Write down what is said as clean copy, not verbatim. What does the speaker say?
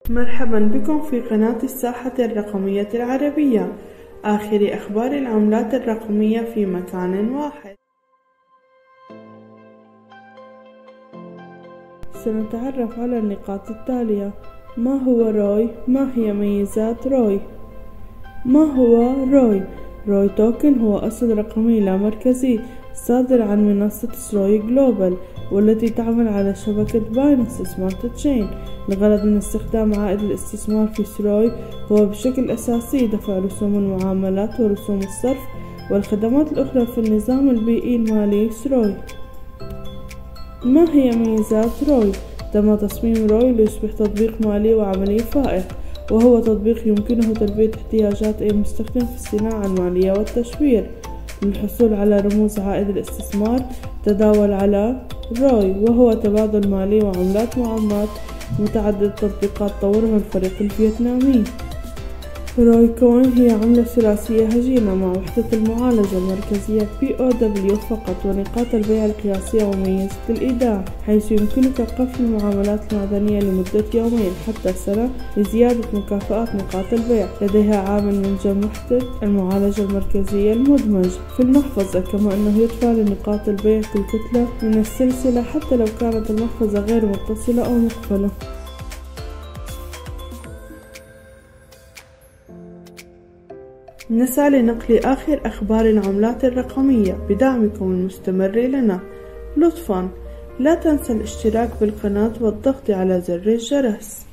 مرحبا بكم في قناة الساحة الرقمية العربية، آخر أخبار العملات الرقمية في مكان واحد. سنتعرف على النقاط التالية: ما هو روي؟ ما هي ميزات روي؟ ما هو روي؟ روي توكن هو أصل رقمي لا مركزي صادر عن منصة سروي جلوبال، والتي تعمل على شبكة باينانس سمارت تشين. الغرض من استخدام عائد الاستثمار في سروي هو بشكل أساسي دفع رسوم المعاملات ورسوم الصرف والخدمات الأخرى في النظام البيئي المالي سروي. ما هي ميزات روي؟ تم تصميم روي ليصبح تطبيق مالي وعملي فائق، وهو تطبيق يمكنه تلبية احتياجات أي مستخدم في الصناعة المالية والتشفير. للحصول على رموز عائد الاستثمار تداول على روي، وهو تبادل مالي وعملات معاملات متعدد تطبيقات طورها الفريق الفيتنامي. روي كوين هي عملة ثلاثية هجينة مع وحدة المعالجة المركزية POW فقط، ونقاط البيع القياسية ومميزة الإيداع، حيث يمكنك قفل المعاملات المعدنية لمدة يومين حتى سنة لزيادة مكافآت نقاط البيع. لديها عامل منجم وحدة المعالجة المركزية المدمج في المحفظة، كما أنه يدفع لنقاط البيع كل كتلة من السلسلة حتى لو كانت المحفظة غير متصلة أو مقفلة. نسعى لنقل آخر أخبار العملات الرقمية بدعمكم المستمر لنا. لطفاً لا تنسى الاشتراك بالقناة والضغط على زر الجرس.